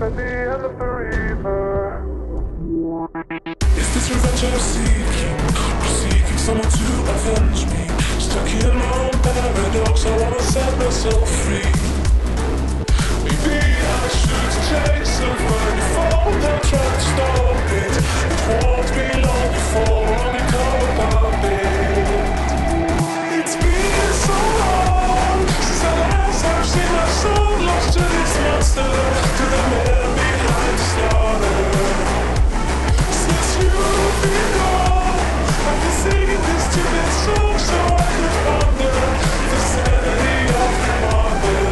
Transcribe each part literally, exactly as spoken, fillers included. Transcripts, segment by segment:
at the end of the river. Is this revenge I'm seeking? Or seeking someone to avenge me? Stuck in my own paradox, I wanna set myself free. Maybe I should chase a find a fall that try to stop it. It won't be long before I become about it. It's been so long since I last have seen my soul lost to this monster, to the man behind the slaughter. Since you've been gone, I've been singing this stupid song so I could ponder the sanity of your mother.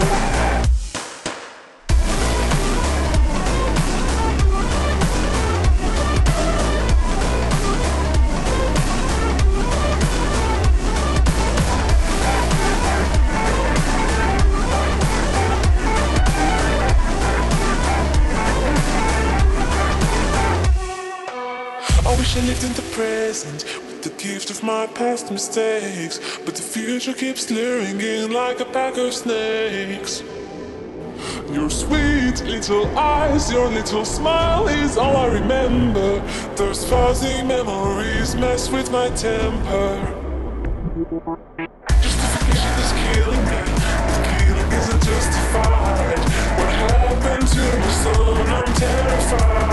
I wish I lived in the present with the gift of my past mistakes, but the future keeps luring in like a pack of snakes. Your sweet little eyes, your little smile is all I remember. Those fuzzy memories mess with my temper. Justification is killing me, this killing isn't justified. What happened to my son? I'm terrified.